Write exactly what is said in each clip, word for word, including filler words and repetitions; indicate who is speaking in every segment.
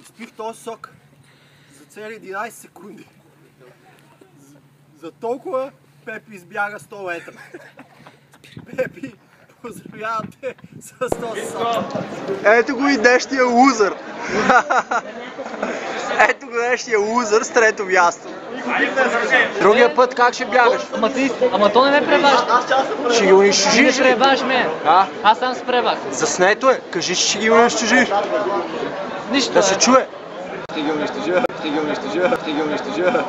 Speaker 1: изпих този сок за цели единайсет секунди. За толкова Пепи избяга сто метра. Пепи, поздравявам те с този сок. Ето го и днешния лузър. Ето го днешния лузър с трето място. Другия път как ще бягаш?
Speaker 2: Ама ти, ама то не ме преваш.
Speaker 1: Ще ги унищожиш
Speaker 2: Не
Speaker 1: ли?
Speaker 2: преваш ме.
Speaker 1: А?
Speaker 2: Аз сам се превах.
Speaker 1: Заснето е. Кажи, че ще ги унищожиш.
Speaker 2: Нищо.
Speaker 1: Да се чуе. Ще ги унищожа, ще ги унищожа, ще ги унищожа.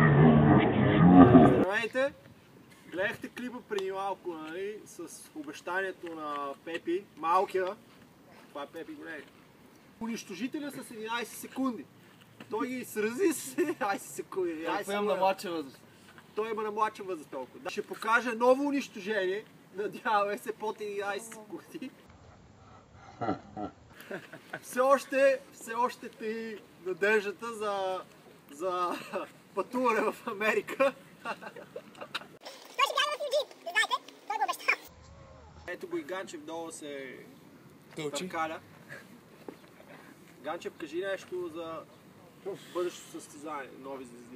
Speaker 1: Здравейте! Гледахте клипа преди малко, нали, с обещанието на Пепи, малкия. Това е Пепи, гледай. Унищожителя с единайсет секунди. Той ги срази с единайсет секунди.
Speaker 2: Той имам на младша възраст.
Speaker 1: Той има на младша възраст толкова. Да. Ще покаже ново унищожение. Надяваме се под единайсет секунди. Все още, все още те надеждата за, за пътуване в Америка.
Speaker 3: Той ще бяга в Юджин, не знаете, той го обеща.
Speaker 1: Ето го и Ганчев долу се
Speaker 2: Тълчи.
Speaker 1: търкаля. Ганчев, кажи нещо за бъдещото състезание, нови звезди.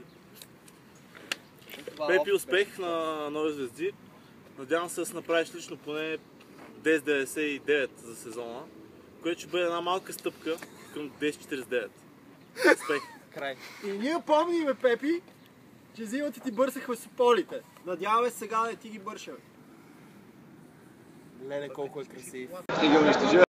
Speaker 4: Пепи, успех на нови звезди. Надявам се да се направиш лично поне десет деветдесет и девет за сезона, което ще бъде една малка стъпка към десет четиридесет и девет. Успех!
Speaker 2: Край.
Speaker 1: И ние помниме, Пепи, че зимата ти бърсахме сополите. Надяваме се сега да не ти ги бършаме.
Speaker 2: Леле колко е красив.
Speaker 1: Ще ги унищожа.